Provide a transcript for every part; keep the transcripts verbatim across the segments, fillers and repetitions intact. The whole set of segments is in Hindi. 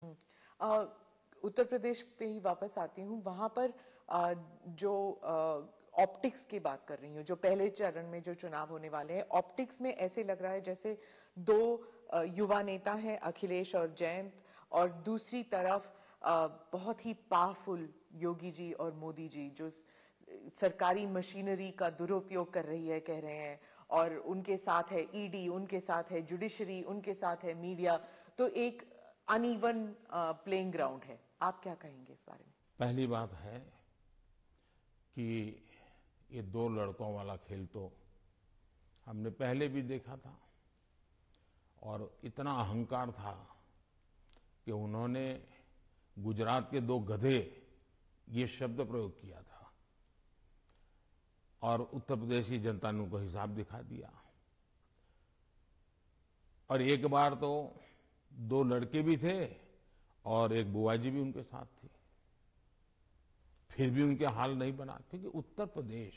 हम्म, अ, उत्तर प्रदेश पे ही वापस आती हूँ। वहां पर अ, जो ऑप्टिक्स की बात कर रही हूँ, जो पहले चरण में जो चुनाव होने वाले हैं, ऑप्टिक्स में ऐसे लग रहा है जैसे दो अ, युवा नेता हैं, अखिलेश और जयंत, और दूसरी तरफ अ, बहुत ही पावरफुल योगी जी और मोदी जी, जो सरकारी मशीनरी का दुरुपयोग कर रही है, कह रहे हैं। और उनके साथ है ईडी, उनके साथ है जुडिशरी, उनके साथ है मीडिया। तो एक अनइवन प्लेइंग ग्राउंड है। आप क्या कहेंगे इस बारे में? पहली बात है कि ये दो लड़कों वाला खेल तो हमने पहले भी देखा था, और इतना अहंकार था कि उन्होंने गुजरात के दो गधे ये शब्द प्रयोग किया था, और उत्तर प्रदेश की जनता ने उनको हिसाब दिखा दिया। और एक बार तो दो लड़के भी थे और एक बुआ जी भी उनके साथ थी, फिर भी उनके हाल नहीं बना, क्योंकि उत्तर प्रदेश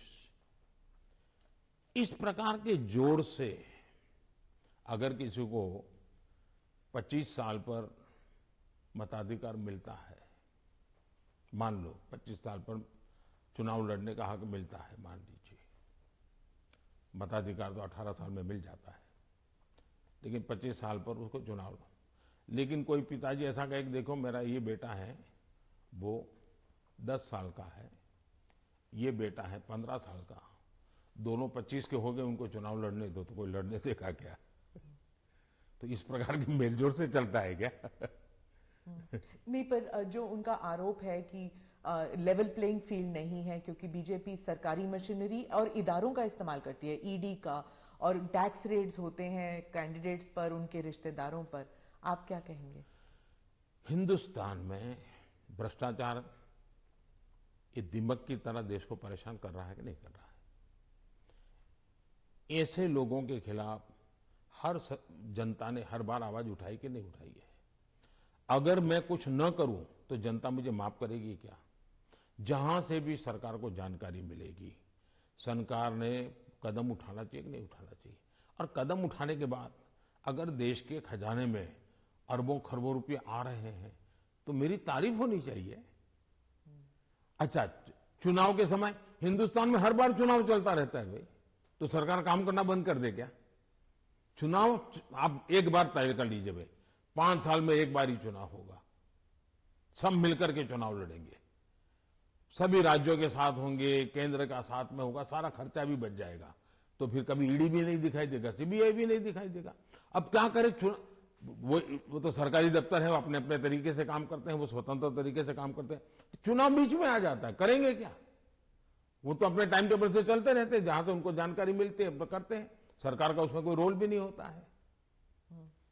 इस प्रकार के जोड़ से अगर किसी को पच्चीस साल पर मताधिकार मिलता है, मान लो पच्चीस साल पर चुनाव लड़ने का हक मिलता है, मान लीजिए, मताधिकार तो अठारह साल में मिल जाता है, लेकिन पच्चीस साल पर उसको चुनाव। लेकिन कोई पिताजी ऐसा कहे कि देखो मेरा ये बेटा है वो दस साल का है, ये बेटा है पंद्रह साल का, दोनों पच्चीस के हो गए, उनको चुनाव लड़ने दो, तो कोई लड़ने देगा क्या? तो इस प्रकार की मेलजोल से चलता है क्या? नहीं, पर जो उनका आरोप है कि लेवल प्लेइंग फील्ड नहीं है, क्योंकि बीजेपी सरकारी मशीनरी और इदारों का इस्तेमाल करती है, ईडी का, और टैक्स रेड्स होते हैं कैंडिडेट्स पर, उनके रिश्तेदारों पर। आप क्या कहेंगे? हिंदुस्तान में भ्रष्टाचार ये दीमक की तरह देश को परेशान कर रहा है कि नहीं कर रहा है? ऐसे लोगों के खिलाफ हर जनता ने हर बार आवाज उठाई कि नहीं उठाई है? अगर मैं कुछ न करूं तो जनता मुझे माफ करेगी क्या? जहां से भी सरकार को जानकारी मिलेगी, सरकार ने कदम उठाना चाहिए कि नहीं उठाना चाहिए? और कदम उठाने के बाद अगर देश के खजाने में अरबों खरबों रुपये आ रहे हैं तो मेरी तारीफ होनी चाहिए। अच्छा, चुनाव के समय हिंदुस्तान में हर बार चुनाव चलता रहता है भाई, तो सरकार काम करना बंद कर दे क्या? चुनाव आप एक बार तय कर लीजिए भाई, पांच साल में एक बार ही चुनाव होगा, सब मिलकर के चुनाव लड़ेंगे, सभी राज्यों के साथ होंगे, केंद्र का साथ में होगा, सारा खर्चा भी बच जाएगा, तो फिर कभी ईडी भी नहीं दिखाई देगा, सीबीआई भी नहीं दिखाई देगा। अब क्या करे? वो वो तो सरकारी दफ्तर है, वो अपने अपने तरीके से काम करते हैं, वो स्वतंत्र तरीके से काम करते हैं, चुनाव बीच में आ जाता है, करेंगे क्या? वो तो अपने टाइम टेबल से चलते रहते हैं, जहां से उनको जानकारी मिलती है करते हैं, सरकार का उसमें कोई रोल भी नहीं होता है।